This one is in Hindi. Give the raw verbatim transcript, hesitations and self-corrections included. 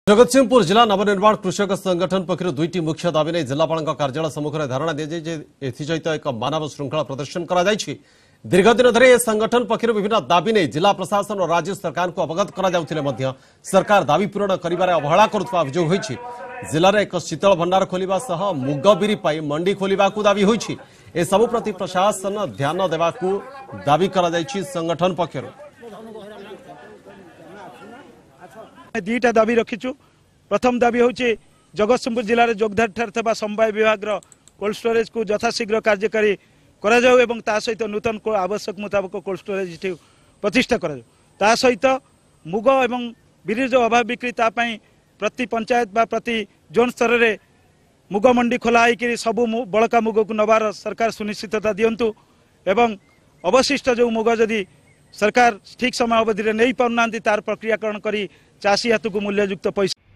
जगतसिंहपुर जिला नव निर्माण कृषक संगठन पक्षर दुईटी मुख्य दाबी नहीं जिलापाल कार्यालय सम्मुखें धारणा दी सहित एक मानव श्रृंखला प्रदर्शन कर दीर्घ दिन धरे संगठन पक्षर विभिन्न दाबी नहीं जिला प्रशासन और राज्य सरकार को अवगत कर सरकार दाबी पूरण कर अवहेला करुवा अभियोग होईछि। जिले में एक शीतल भंडार खोलिबा सह मुग बिरी पाई मंडी खोलिबा को दाबी होईछि। ए सबु प्रति प्रशासन ध्यान देवाकू दाबी करा जायछि। संगठन पक्षर दुईटा दाबी रखीचु। प्रथम दाबी हूँ जगतसिंहपुर जिले में जोगधार ठार समवाय विभाग कोल्ड स्टोरेज को यथाशीघ्र कार्यकारी करा जाऊ एवं ता सहित नूतन को आवश्यक मुताबक कोल्ड स्टोरेज प्रतिष्ठा करा जाऊ। ता सहित मुग एवं बिरी जो अभाव बिक्री तापाई प्रति पंचायत बा प्रति जोन स्तर में मुग मंडी खोला होकर सबू बड़का मुग को नबार सरकार सुनिश्चितता दिंतु एवं अवशिष्ट जो मुग जदि सरकार ठीक समय अवधि नहीं पाना तार प्रक्रियाकरण कर चाषी हाथ को मूल्ययुक्त पैसा